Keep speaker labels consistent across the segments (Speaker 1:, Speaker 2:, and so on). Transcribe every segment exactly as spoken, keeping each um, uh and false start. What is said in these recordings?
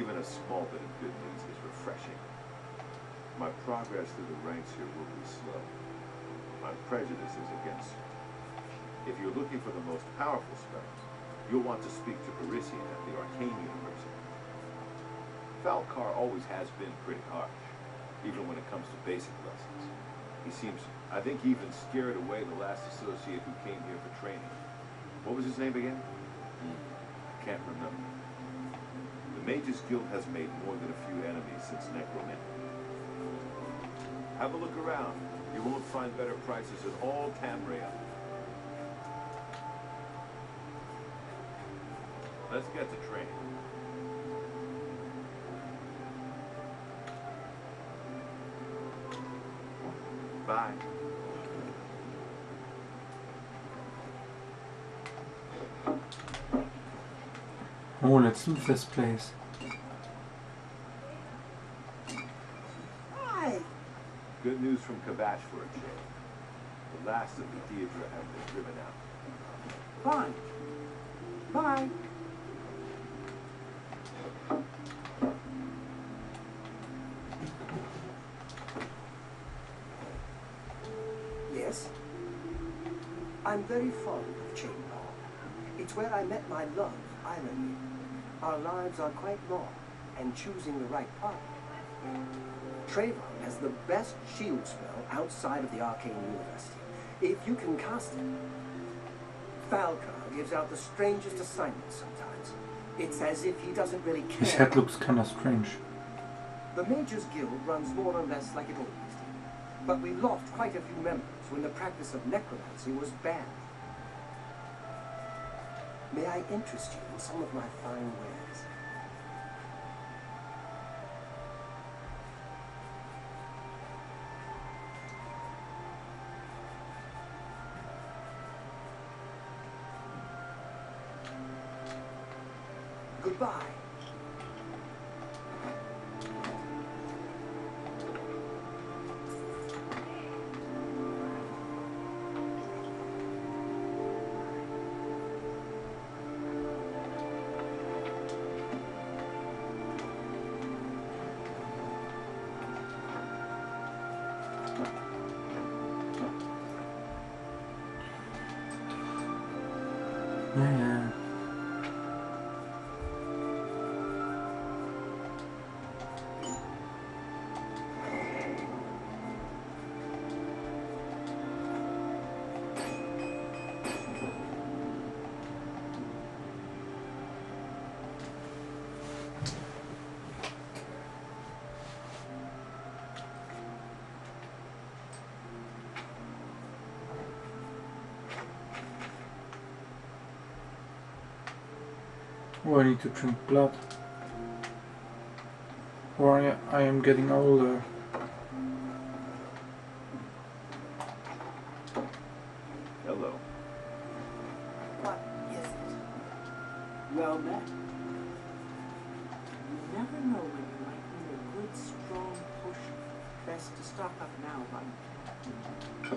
Speaker 1: Even a small bit of good news is refreshing. My progress through the ranks here will be slow. My prejudice is against you. If you're looking for the most powerful spells, you'll want to speak to Parisian at the Arcane University. Falcar always has been pretty harsh, even when it comes to basic lessons. He seems, I think, he even scared away the last associate who came here for training. What was his name again? Hmm. Can't remember. The Mages Guild has made more than a few enemies since Necromancy. Have a look around. You won't find better prices at all Tamriel. Let's get to training. Bye.
Speaker 2: Oh, let's leave this place.
Speaker 3: Hi.
Speaker 1: Good news from Kavash for a change. The last of the Daedra have been driven out.
Speaker 3: Fine. Bye. Yes? I'm very fond of Chainlaw. It's where I met my love, Irony. Our lives are quite long, and choosing the right partner. Trayvon has the best shield spell outside of the Arcane University. If you can cast it. Falcar gives out the strangest assignments sometimes. It's as if he doesn't really care.
Speaker 2: His head looks kinda strange.
Speaker 3: The Mages Guild runs more or less like it always did. But we lost quite a few members when the practice of necromancy was banned. May I interest you in some of my fine wares? Goodbye.
Speaker 2: Yeah. Oh, I need to drink blood. Or I, I am getting older.
Speaker 1: Hello.
Speaker 3: What is it? Well met. You never know when you might need a good, strong potion. Best to stock up now, right?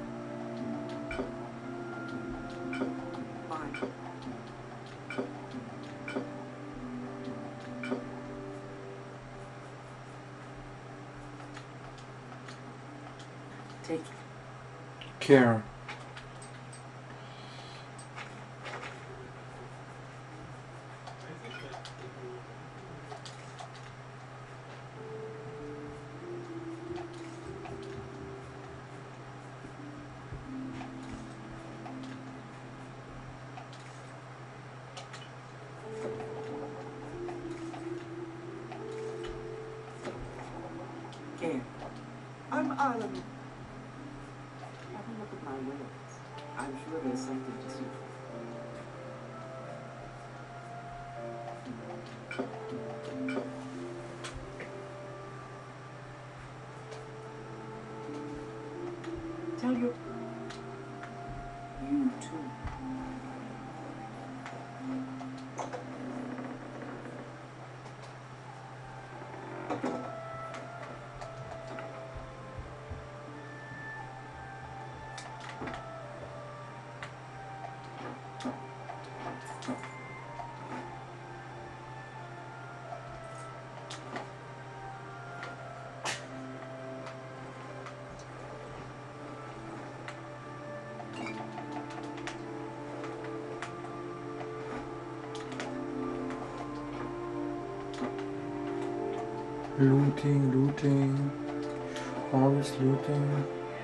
Speaker 3: Fine. Take
Speaker 2: Care.
Speaker 3: care. I'm Ireland. Have a look at my wares. I'm sure there's something to see. Tell you, you too.
Speaker 2: Looting, looting. Always looting.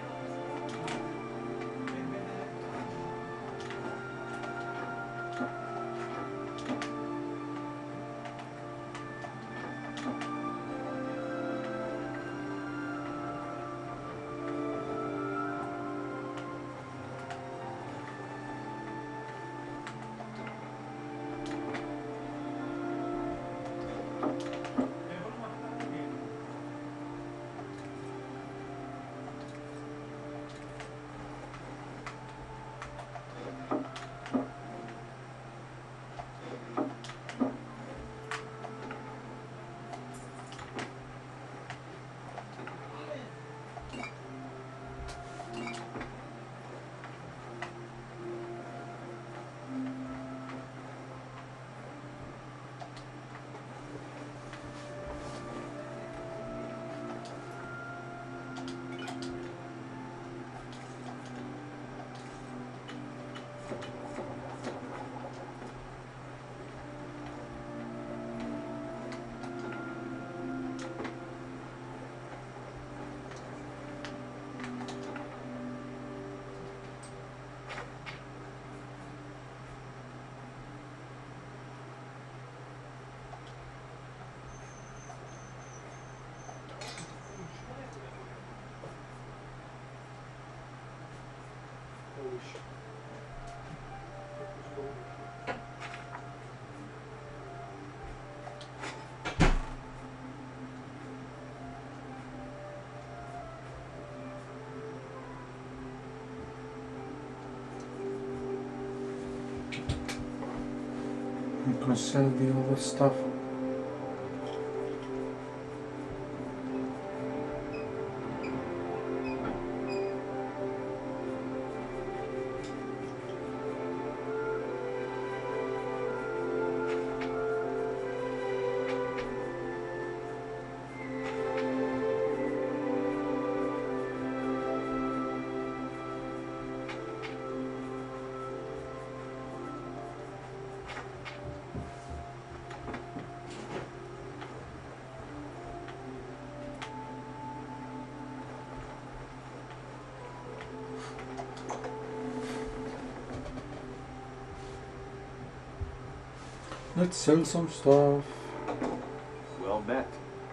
Speaker 2: I'm gonna sell the other stuff. Let's sell some stuff.
Speaker 1: Well met.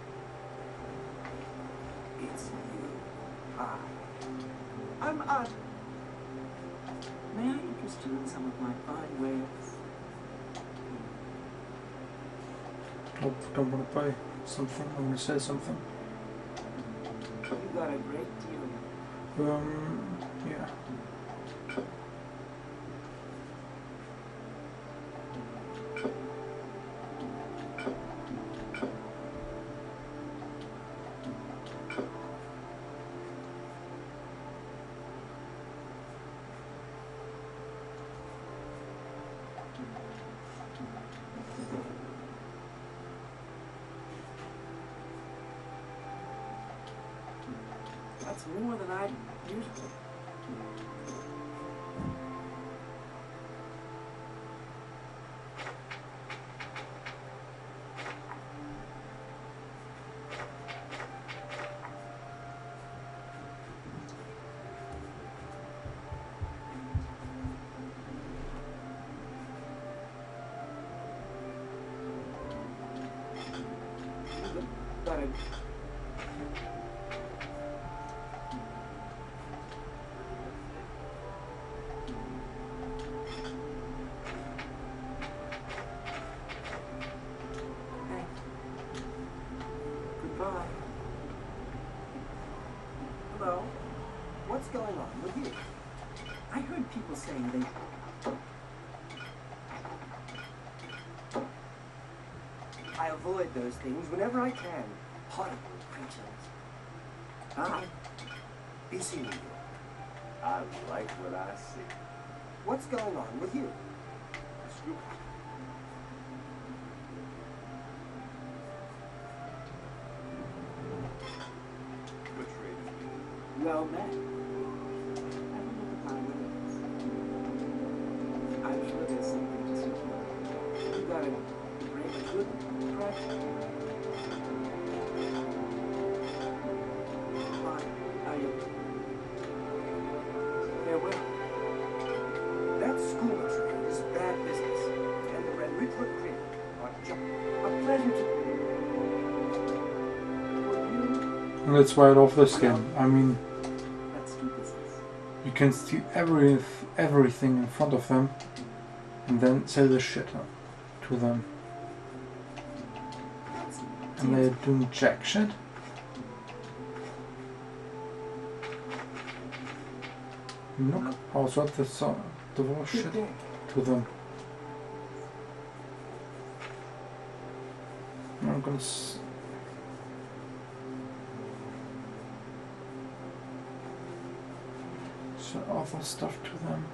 Speaker 3: It's you. Hi. I'm Odd.
Speaker 4: May I interest you in some of my fine wares?
Speaker 2: I don't want to buy something. I'm gonna sell something.
Speaker 4: You got a great deal.
Speaker 2: Um, yeah.
Speaker 4: That's more than I usually. Got it. Goodbye. Hello.
Speaker 3: What's going on with you?
Speaker 4: I heard people saying they...
Speaker 3: I avoid those things whenever I can. Horrible creatures.
Speaker 4: Ah,
Speaker 3: Be seeing you.
Speaker 1: I like what I see.
Speaker 3: What's going on with you?
Speaker 1: Scoop. Good trading.
Speaker 4: well met. Have a look at my wares. I'm sure there's something to suit you. You got a great good price.
Speaker 2: And that's why I love this game. I mean,
Speaker 4: Let's do business.
Speaker 2: you can steal every everything in front of them, and then sell the shit to them. And they're doing jack shit. Look, also the so the whole shit to them. I'm gonna s sell awful stuff to them.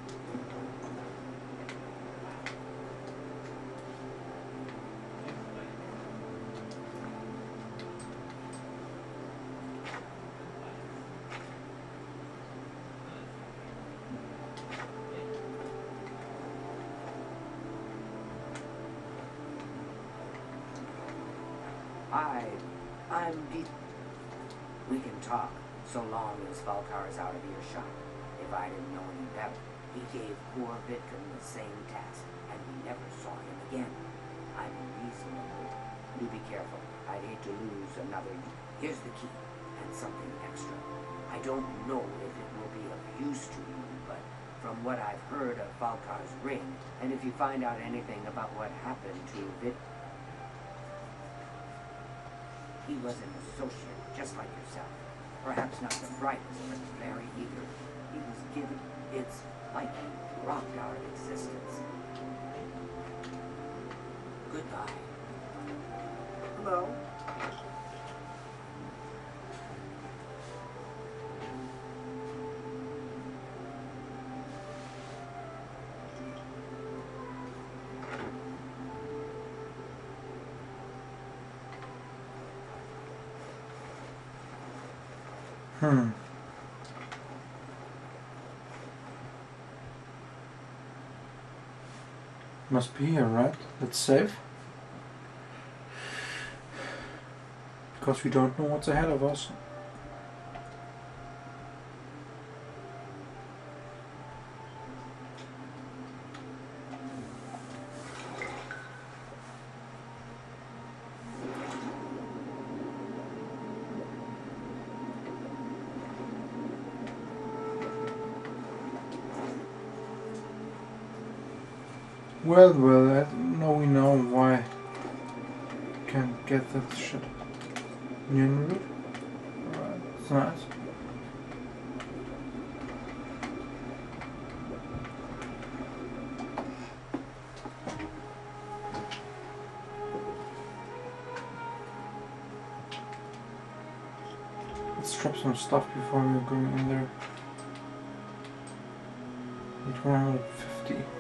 Speaker 5: I, I'm Pete. We can talk, so long as Valkar is out of earshot. If I didn't know any better, he gave poor Vitkin the same task, and we never saw him again. I'm reasonable. You be careful. I'd hate to lose another. Here's the key, and something extra. I don't know if it will be of use to you, but from what I've heard of Valkar's ring, and if you find out anything about what happened to Vit. He was an associate, just like yourself. Perhaps not the brightest, but very eager. He was given its like he rocked our existence. Goodbye.
Speaker 3: Hello?
Speaker 2: Hmm. Must be here, right? Let's save. Because we don't know what's ahead of us. Well, well, I know we know why can't get that shit. Union route? Alright, it's nice. Let's drop some stuff before we're going in there. Need one hundred fifty.